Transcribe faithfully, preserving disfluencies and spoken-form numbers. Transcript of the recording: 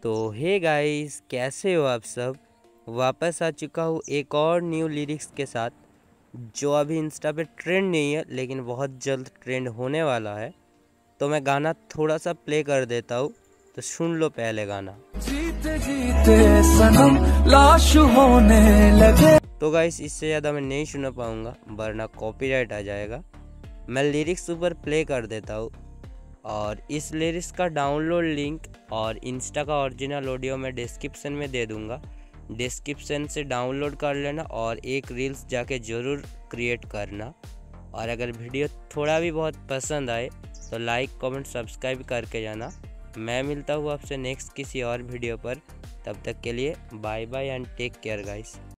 तो hey guys, कैसे हो आप सब। वापस आ चुका हूँ एक और न्यू लिरिक्स के साथ, जो अभी इंस्टा पे ट्रेंड नहीं है लेकिन बहुत जल्द ट्रेंड होने वाला है। तो मैं गाना थोड़ा सा प्ले कर देता हूँ, तो सुन लो पहले गाना। जीते जीते सनम लाश होने लगे। तो गाइस, इससे ज़्यादा मैं नहीं सुना पाऊँगा वरना कॉपीराइट आ जाएगा। मैं लिरिक्स ऊपर प्ले कर देता हूँ, और इस लिरिक्स का डाउनलोड लिंक और इंस्टा का ओरिजिनल ऑडियो मैं डिस्क्रिप्शन में दे दूंगा। डिस्क्रिप्शन से डाउनलोड कर लेना और एक रील्स जाके ज़रूर क्रिएट करना। और अगर वीडियो थोड़ा भी बहुत पसंद आए तो लाइक कमेंट सब्सक्राइब करके जाना। मैं मिलता हूँ आपसे नेक्स्ट किसी और वीडियो पर। तब तक के लिए bye bye and take care guys.